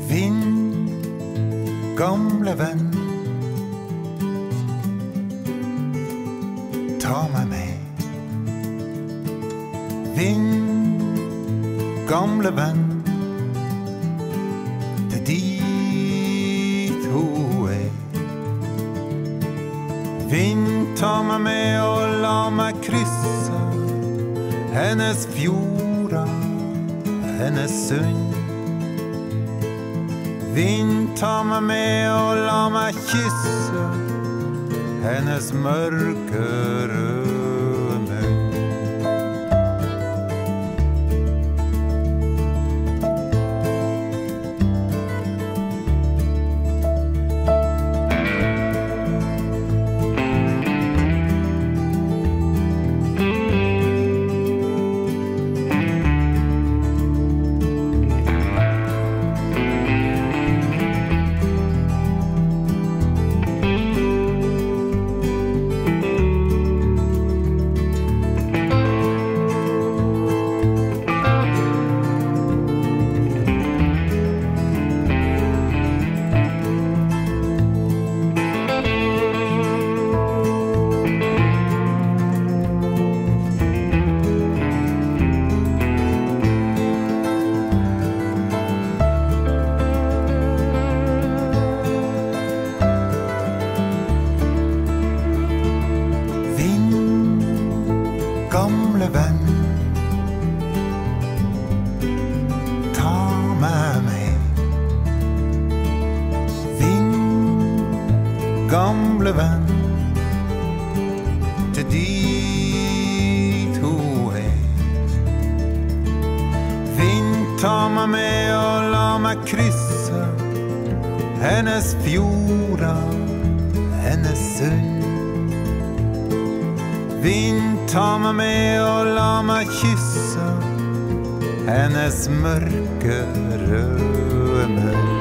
Vind, gamle venn, ta meg med. Vind, gamle venn, til dit hun er. Vind, ta meg med og la meg krysse hennes fjorder, hennes sund. Vind, ta meg med og la meg kysse hennes mørke røde munn. Gamle venn, ta meg med. Vind, gamle venn, til dit hun er. Vind, ta meg med og la meg krysse hennes fjorder, hennes sund. Vind, ta meg med og la meg kysse hennes mørke røde munn.